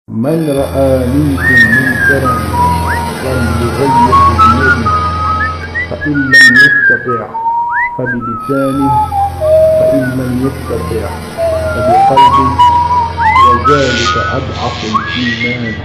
من رأى منكم منكرا فليغيره بيده، فإن لم يستطع فبلسانه، فإن لم يستطع فبقلبه، وذلك أضعف الإيمان.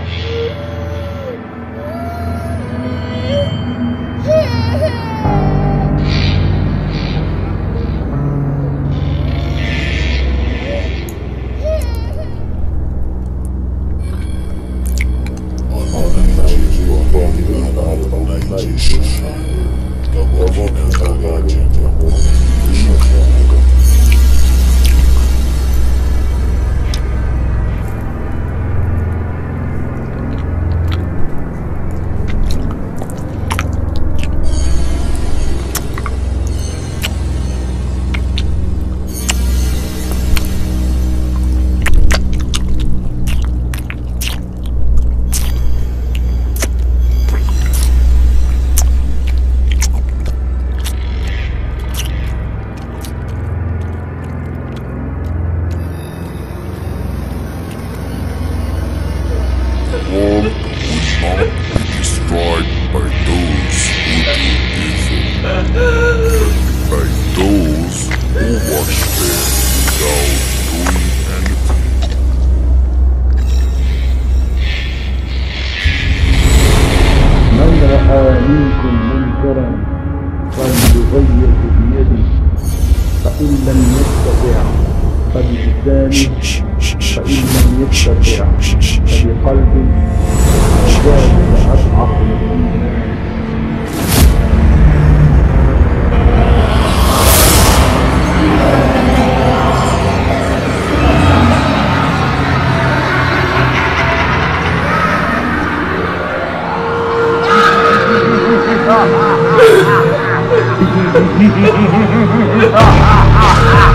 منكم منكرا فليغيره بيده، فإن لم يستطع فبلسانه، فإن لم يستطع فبقلبه، وذلك أضعف الإيمان. Ha ha ha ha!